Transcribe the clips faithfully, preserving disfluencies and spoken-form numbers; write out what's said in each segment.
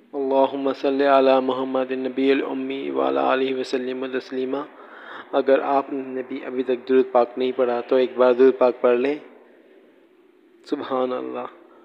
अल्लाहुम्मा सल्लि अला मुहम्मदिन नबिय्यिल उम्मी व अला आलिहि वसल्लम तस्लीमा। अगर आपने भी अभी तक दुरूद पाक नहीं पढ़ा तो एक बार दुरूद पाक पढ़ लें। सुभान अल्लाह।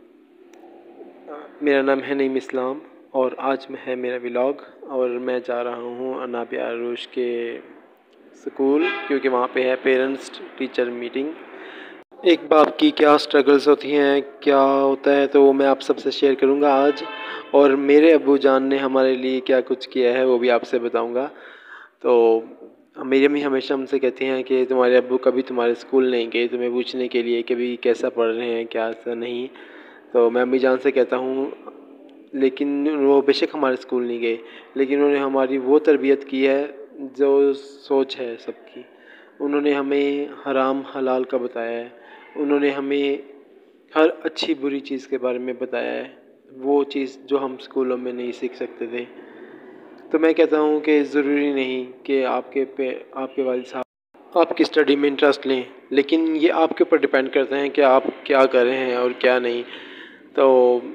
मेरा नाम है नईम इस्लाम और आज में है मेरा व्लॉग और मैं जा रहा हूँ अनाबिया आरूश के स्कूल, क्योंकि वहाँ पे है पेरेंट्स टीचर मीटिंग। एक बाप की क्या स्ट्रगल्स होती हैं, क्या होता है, तो वो मैं आप सबसे शेयर करूँगा आज। और मेरे अब्बू जान ने हमारे लिए क्या कुछ किया है वो भी आपसे बताऊँगा। तो मेरी अम्मी हमेशा हमसे कहती हैं कि तुम्हारे अब्बू कभी तुम्हारे स्कूल नहीं गए तुम्हें पूछने के लिए कि भी कैसा पढ़ रहे हैं क्या ऐसा नहीं। तो मैं अम्मी जान से कहता हूँ, लेकिन वो बेशक हमारे स्कूल नहीं गए, लेकिन उन्होंने हमारी वो तरबियत की है जो सोच है सबकी। उन्होंने हमें हराम हलाल का बताया है, उन्होंने हमें हर अच्छी बुरी चीज़ के बारे में बताया है, वो चीज़ जो हम स्कूलों में नहीं सीख सकते थे। तो मैं कहता हूँ कि ज़रूरी नहीं कि आपके पे आपके वालिद साहब आपकी स्टडी में इंटरेस्ट लें, लेकिन ये आपके ऊपर डिपेंड करते हैं कि आप क्या कर रहे हैं और क्या नहीं। तो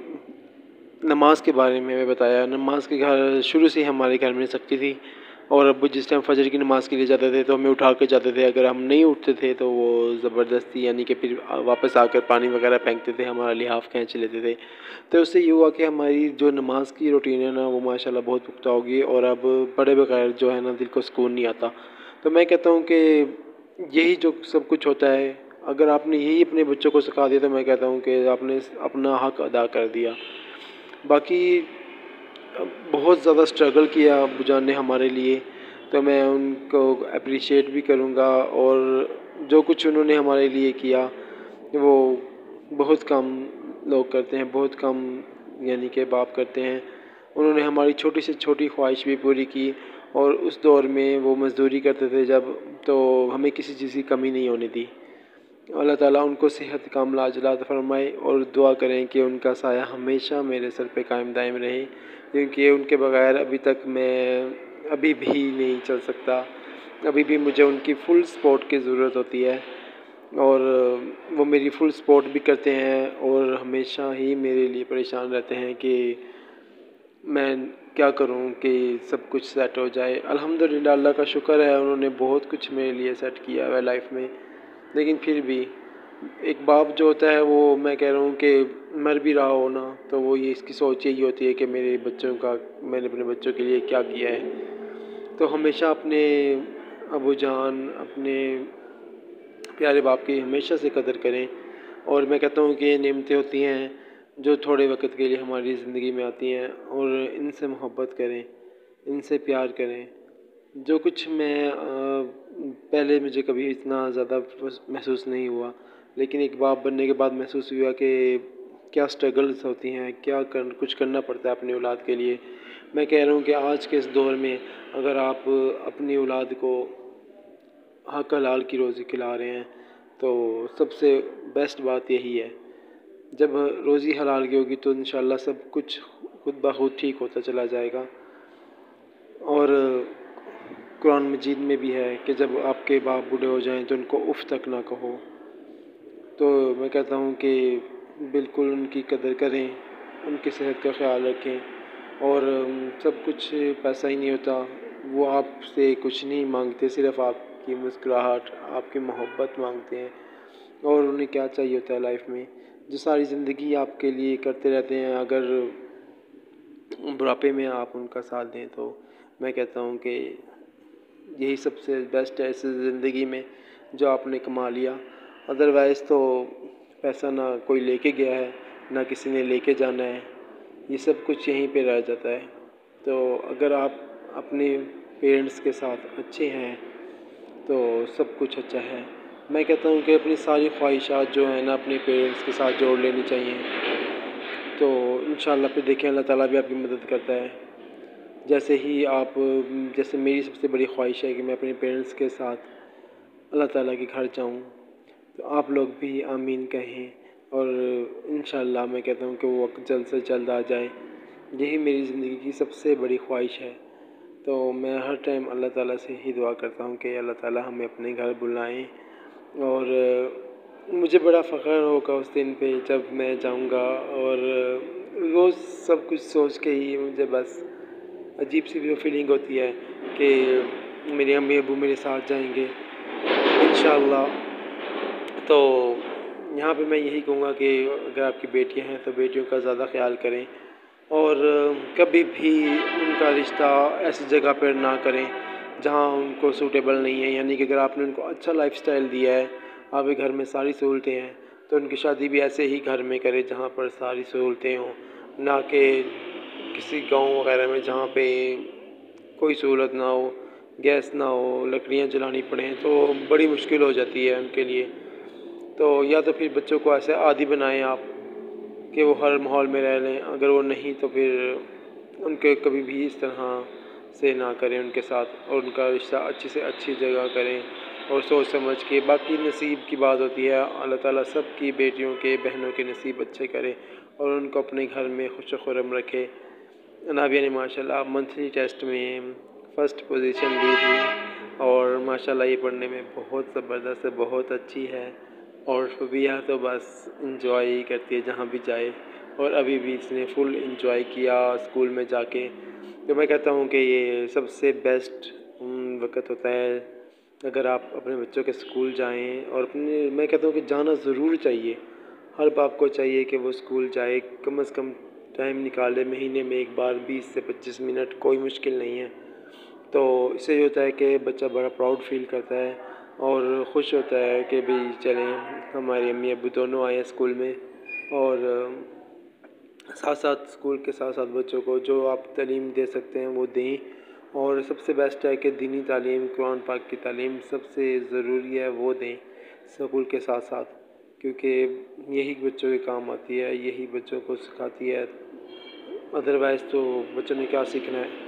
नमाज के बारे में मैं बताया, नमाज के घर शुरू से ही हमारे घर में सख्ती थी और अब्बू जिस टाइम फजर की नमाज़ के लिए जाते थे तो हमें उठा के जाते थे। अगर हम नहीं उठते थे तो वो ज़बरदस्ती यानी कि फिर वापस आकर पानी वगैरह फेंकते थे, हमारा लिहाफ खींच लेते थे। तो उससे ये हुआ कि हमारी जो नमाज की रूटीन है ना वो माशाल्लाह बहुत पुख्ता होगी और अब पढ़े बगैर जो है ना दिल को सुकून नहीं आता। तो मैं कहता हूँ कि यही जो सब कुछ होता है, अगर आपने यही अपने बच्चों को सिखा दिया तो मैं कहता हूँ कि आपने अपना हक़ अदा कर दिया। बाकी बहुत ज़्यादा स्ट्रगल किया अब्बू जान ने हमारे लिए, तो मैं उनको अप्रिशिएट भी करूँगा। और जो कुछ उन्होंने हमारे लिए किया वो बहुत कम लोग करते हैं, बहुत कम यानी कि बाप करते हैं। उन्होंने हमारी छोटी से छोटी ख्वाहिश भी पूरी की और उस दौर में वो मज़दूरी करते थे जब, तो हमें किसी चीज़ की कमी नहीं होने दी। अल्लाह ताला उनको सेहत कामिला अता फरमाए और दुआ करें कि उनका साया हमेशा मेरे सर पे कायम दायम रहे, क्योंकि उनके बगैर अभी तक मैं अभी भी नहीं चल सकता। अभी भी मुझे उनकी फ़ुल सपोर्ट की ज़रूरत होती है और वो मेरी फ़ुल सपोर्ट भी करते हैं और हमेशा ही मेरे लिए परेशान रहते हैं कि मैं क्या करूं कि सब कुछ सेट हो जाए। अल्हम्दुलिल्लाह, अल्लाह का शुक्र है, उन्होंने बहुत कुछ मेरे लिए सेट किया है लाइफ में। लेकिन फिर भी एक बाप जो होता है वो, मैं कह रहा हूँ कि मर भी रहा हो ना तो वो ये इसकी सोच यही होती है कि मेरे बच्चों का मैंने अपने बच्चों के लिए क्या किया है। तो हमेशा अपने अबू जान अपने प्यारे बाप की हमेशा से कदर करें। और मैं कहता हूँ कि ये नेमतें होती हैं जो थोड़े वक्त के लिए हमारी ज़िंदगी में आती हैं और इनसे मोहब्बत करें, इनसे प्यार करें। जो कुछ मैं पहले मुझे कभी इतना ज़्यादा महसूस नहीं हुआ, लेकिन एक बाप बनने के बाद महसूस हुआ कि क्या स्ट्रगल्स होती हैं, क्या कर कुछ करना पड़ता है अपनी औलाद के लिए। मैं कह रहा हूँ कि आज के इस दौर में अगर आप अपनी औलाद को हक़ हलाल की रोज़ी खिला रहे हैं तो सबसे बेस्ट बात यही है। जब रोज़ी हलाल की होगी तो इंशाअल्लाह सब कुछ खुद ब खुद ठीक होता चला जाएगा। और कुरान मजीद में भी है कि जब आपके बाप बूढ़े हो जाएं तो उनको उफ़ तक ना कहो। तो मैं कहता हूँ कि बिल्कुल उनकी कदर करें, उनकी सेहत का ख्याल रखें। और सब कुछ पैसा ही नहीं होता, वो आपसे कुछ नहीं मांगते, सिर्फ़ आपकी मुस्कुराहट, आपकी मोहब्बत मांगते हैं। और उन्हें क्या चाहिए होता है लाइफ में, जो सारी ज़िंदगी आपके लिए करते रहते हैं। अगर बुढ़ापे में आप उनका साथ दें तो मैं कहता हूँ कि यही सबसे बेस्ट है इस ज़िंदगी में जो आपने कमा लिया। अदरवाइज़ तो पैसा ना कोई लेके गया है ना किसी ने लेके जाना है, ये सब कुछ यहीं पे रह जाता है। तो अगर आप अपने पेरेंट्स के साथ अच्छे हैं तो सब कुछ अच्छा है। मैं कहता हूँ कि अपनी सारी ख्वाहिशात जो है ना अपने पेरेंट्स के साथ जोड़ लेनी चाहिए, तो इंशाअल्लाह फिर देखें अल्लाह ताला भी आपकी मदद करता है। जैसे ही आप जैसे मेरी सबसे बड़ी ख्वाहिश है कि मैं अपने पेरेंट्स के साथ अल्लाह ताला के घर जाऊँ, तो आप लोग भी आमीन कहें और इंशाअल्लाह मैं कहता हूँ कि वो वक्त जल्द से जल्द आ जाए। यही मेरी ज़िंदगी की सबसे बड़ी ख्वाहिश है। तो मैं हर टाइम अल्लाह ताला से ही दुआ करता हूँ कि अल्लाह ताला हमें अपने घर बुलाएं। और मुझे बड़ा फ़ख्र होगा उस दिन पे जब मैं जाऊँगा और वो सब कुछ सोच के ही मुझे बस अजीब सी भी फीलिंग होती है कि मेरे अम्मी अबू मेरे साथ जाएंगे इंशाअल्लाह। तो यहाँ पे मैं यही कहूँगा कि अगर आपकी बेटियाँ हैं तो बेटियों का ज़्यादा ख्याल करें और कभी भी उनका रिश्ता ऐसी जगह पर ना करें जहाँ उनको सूटेबल नहीं है। यानी कि अगर आपने उनको अच्छा लाइफस्टाइल दिया है, आपके घर में सारी सहूलतें हैं, तो उनकी शादी भी ऐसे ही घर में करें जहाँ पर सारी सहूलतें हों, ना कि किसी गांव वगैरह में जहाँ पे कोई सहूलत ना हो, गैस ना हो, लकड़ियाँ जलानी पड़ें तो बड़ी मुश्किल हो जाती है उनके लिए। तो या तो फिर बच्चों को ऐसे आदी बनाएं आप कि वो हर माहौल में रह लें, अगर वो नहीं तो फिर उनके कभी भी इस तरह से ना करें उनके साथ, और उनका रिश्ता अच्छी से अच्छी जगह करें और सोच समझ के। बाकी नसीब की बात होती है, अल्लाह ताला सब की बेटियों के बहनों के नसीब अच्छे करे और उनको अपने घर में खुश खुरम रखे। नाबिया ने माशाल्लाह मंथली टेस्ट में फ़र्स्ट पोजीशन ली थी और माशाल्लाह ये पढ़ने में बहुत ज़बरदस्त है, बहुत अच्छी है। और फबिया तो बस इंजॉय ही करती है जहाँ भी जाए, और अभी भी इसने फुल इंजॉय किया स्कूल में जाके। तो मैं कहता हूँ कि ये सबसे बेस्ट वक्त होता है अगर आप अपने बच्चों के स्कूल जाएं, और अपने मैं कहता हूँ कि जाना ज़रूर चाहिए। हर बाप को चाहिए कि वो स्कूल जाए, कम से कम टाइम निकाले, महीने में एक बार बीस से पच्चीस मिनट, कोई मुश्किल नहीं है। तो इससे ये होता है कि बच्चा बड़ा प्राउड फील करता है और ख़ुश होता है कि भाई चलें हमारी अम्मी अब्बू दोनों आए स्कूल में, और साथ साथ स्कूल के साथ साथ बच्चों को जो आप तालीम दे सकते हैं वो दें। और सबसे बेस्ट है कि दीनी तालीम, कुरान पाक की तालीम सबसे ज़रूरी है, वो दें स्कूल के साथ साथ, क्योंकि यही बच्चों के काम आती है, यही बच्चों को सिखाती है। अदरवाइज़ तो बच्चों ने क्या सीखना है।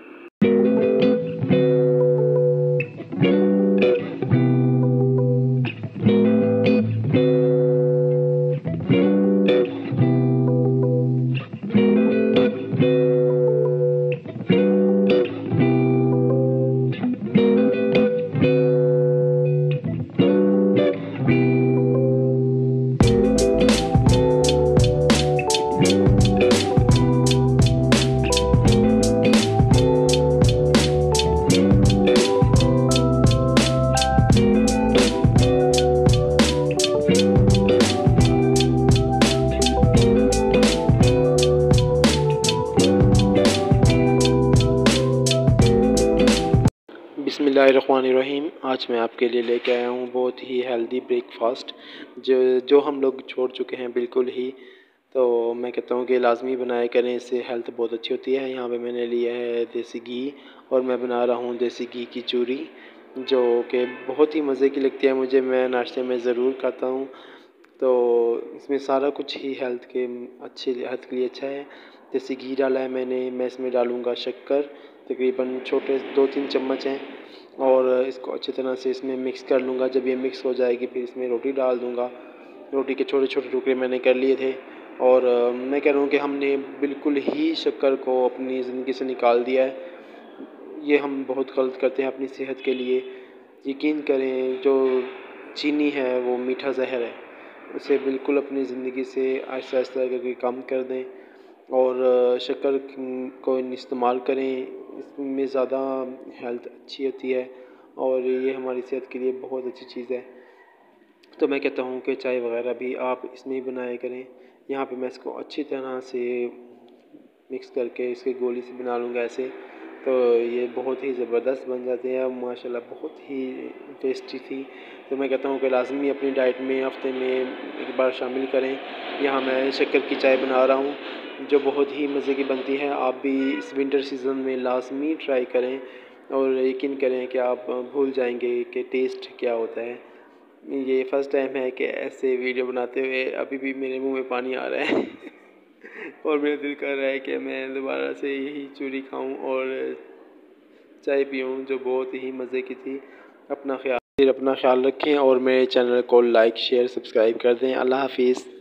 बिस्मिल्लाहिर्रहमानिर्रहीम। आज मैं आपके लिए लेके आया हूँ बहुत ही हेल्दी ब्रेकफास्ट जो जो हम लोग छोड़ चुके हैं बिल्कुल ही। तो मैं कहता हूँ कि लाजमी बनाया करें, इससे हेल्थ बहुत अच्छी होती है। यहाँ पे मैंने लिया है देसी घी और मैं बना रहा हूँ देसी घी की चूरी, जो कि बहुत ही मज़े की लगती है मुझे, मैं नाश्ते में ज़रूर खाता हूँ। तो इसमें सारा कुछ ही हेल्थ के अच्छे हेल्थ के लिए अच्छा है। देसी घी डाला है मैंने, मैं इसमें डालूँगा शक्कर, तकरीबन छोटे दो तीन चम्मच हैं, और इसको अच्छी तरह से इसमें मिक्स कर लूँगा। जब ये मिक्स हो जाएगी फिर इसमें रोटी डाल दूँगा। रोटी के छोटे छोटे टुकड़े मैंने कर लिए थे, और मैं कह रहा हूँ कि हमने बिल्कुल ही शक्कर को अपनी ज़िंदगी से निकाल दिया है। ये हम बहुत गलत करते हैं अपनी सेहत के लिए। यकीन करें, जो चीनी है वो मीठा जहर है, उसे बिल्कुल अपनी ज़िंदगी से आहिस्ता आहिस्ता करके कम कर दें और शक्कर को इस्तेमाल करें। इसमें ज़्यादा हेल्थ अच्छी होती है और ये हमारी सेहत के लिए बहुत अच्छी चीज़ है। तो मैं कहता हूँ कि चाय वगैरह भी आप इसमें ही बनाया करें। यहाँ पे मैं इसको अच्छी तरह से मिक्स करके इसके गोली से बना लूँगा ऐसे, तो ये बहुत ही ज़बरदस्त बन जाते हैं माशाल्लाह, बहुत ही टेस्टी थी। तो मैं कहता हूँ कि लाजमी अपनी डाइट में हफ्ते में एक बार शामिल करें। यहाँ मैं शक्कर की चाय बना रहा हूँ जो बहुत ही मज़े की बनती है। आप भी इस विंटर सीज़न में लाजमी ट्राई करें और यकीन करें कि आप भूल जाएंगे कि टेस्ट क्या होता है। ये फ़र्स्ट टाइम है कि ऐसे वीडियो बनाते हुए अभी भी मेरे मुंह में पानी आ रहा है और मेरा दिल कर रहा है कि मैं दोबारा से यही चूरी खाऊं और चाय पीऊं जो बहुत ही मज़े की थी। अपना ख्याल अपना ख्याल रखें और मेरे चैनल को लाइक शेयर सब्सक्राइब कर दें। अल्लाह हाफिज़।